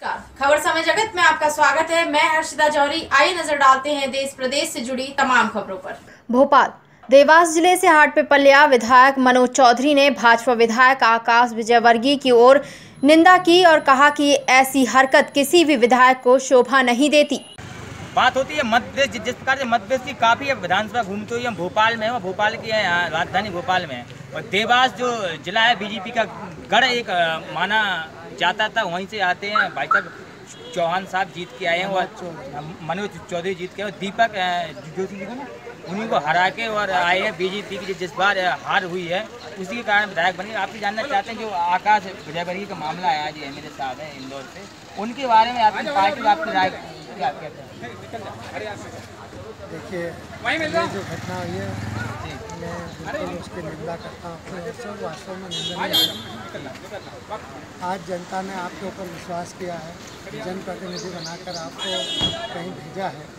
नमस्कार, खबर समय जगत में आपका स्वागत है। मैं हर्षिता जौहरी। आइए नजर डालते हैं देश प्रदेश से जुड़ी तमाम खबरों पर। भोपाल देवास जिले से हाटपिपल्या विधायक मनोज चौधरी ने भाजपा विधायक आकाश विजयवर्गीय की ओर निंदा की और कहा कि ऐसी हरकत किसी भी विधायक को शोभा नहीं देती। बात होती है मध्य प्रदेश, जिस प्रकार से मध्य प्रदेश की काफ़ी विधानसभा घूमते हुए हम भोपाल में हैं, भोपाल की है, यहाँ राजधानी भोपाल में है। और देवास जो जिला है बीजेपी का गढ़ एक माना जाता था, वहीं से आते हैं भाई साहब चौहान साहब जीत के आए हैं और मनोज चौधरी जीत के, और दीपक जोशी जी को ना उन्हीं को हरा के और आए हैं। बीजेपी की जिस बार हार हुई है उसी के कारण विधायक बने। आपसे जानना चाहते हैं जो आकाश विजयवर्गीय का मामला आया जी मेरे साथ है इंदौर से, उनके बारे में आपकी पार्टी का आपकी राय क्या कहते हैं? देखिए, ये जो घटना हुई है मैं बिल्कुल उसकी निंदा करता हूँ अपने ओर से। वास्तव में निंदनीय है। आज जनता ने आपके ऊपर विश्वास किया है, जनप्रतिनिधि बनाकर आपको कहीं भेजा है।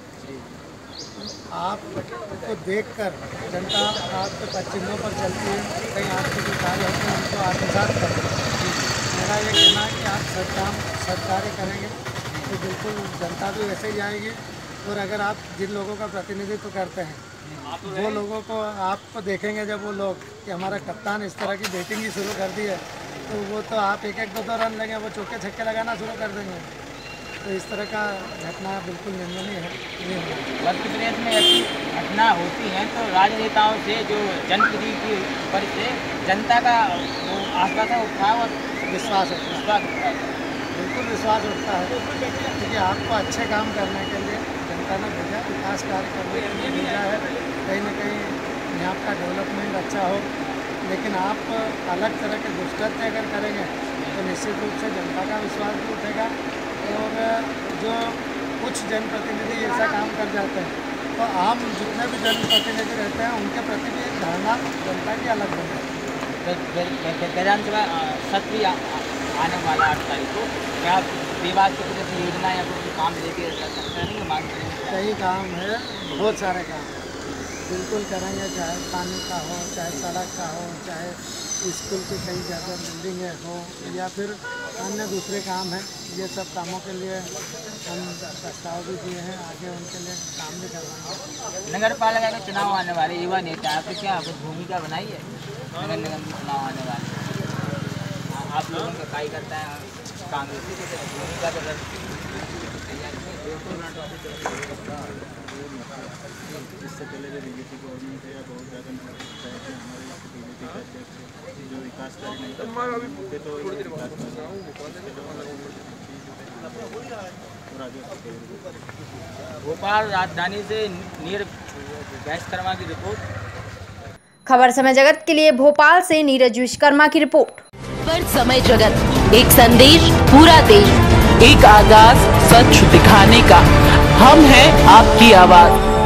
आपको देखकर जनता आपके पश्चिमों पर चलती है, कहीं आपके जो कार्य होते हैं उनको आत्मसात करते हैं। मेरा ये कहना है कि आप सरकारें करेंगे तो बिल्कुल जनता भी वैसे ही आएगी। और अगर आप जिन लोगों का प्रतिनिधित्व करते हैं वो लोगों को आपको देखेंगे, जब वो लोग कि हमारा कप्तान इस तरह की बैटिंग ही शुरू कर दी है तो वो तो आप एक दो रन लगे वो चौके छक्के लगाना शुरू कर देंगे। तो इस तरह का घटना बिल्कुल निंदनीय है। मध्य प्रदेश में ऐसी घटना होती है तो राजनेताओं से जो जनप्रतिनिधि के ऊपर से जनता का आस्था उठा और विश्वास उठता है, बिल्कुल विश्वास उठता है, क्योंकि आपको अच्छे काम करने के लिए जनता ने भेजा, विकास कार्य करने के लिए भेजा है। कहीं ना कहीं यहाँ का डेवलपमेंट अच्छा हो, लेकिन आप अलग तरह के दुष्कृत्य अगर करेंगे तो निश्चित रूप से जनता का विश्वास भी उठेगा। और जो कुछ जनप्रतिनिधि ऐसा काम कर जाते हैं तो आम जितने भी जनप्रतिनिधि रहते हैं उनके प्रति भी धारणा जनता की अलग बन जाती है। विधानसभा सत्र आने वाला 8 तारीख को, क्या आप देवास की कुछ योजना या कुछ काम लेके सकते हैं? मांगते हैं कई काम है, बहुत सारे काम बिल्कुल करेंगे, चाहे पानी का हो, चाहे सड़क का हो, चाहे स्कूल की कई ज़्यादा बिल्डिंगें हो, या फिर अन्य दूसरे काम हैं। ये सब कामों के लिए हम प्रस्ताव भी दिए हैं, आगे उनके लिए काम भी करवाएंगे। नगर पालिका के चुनाव आने वाले, युवा नेता आपकी क्या कुछ भूमिका बनाई है? नगर निगम के चुनाव आने वाले आप लोगों का कार्य करता है कांग्रेस की भूमिका का इससे पहले जो बीजेपी गवर्नमेंट है या बहुत ज़्यादा बीजेपी का अध्यक्ष जो विकास कार्य नहीं करते तो भोपाल राजधानी से नीरज विश्वकर्मा की रिपोर्ट। खबर समय जगत के लिए भोपाल से नीरज विश्वकर्मा की रिपोर्ट। खबर समय जगत, एक संदेश पूरा देश, एक आगाज सच दिखाने का। हम हैं आपकी आवाज।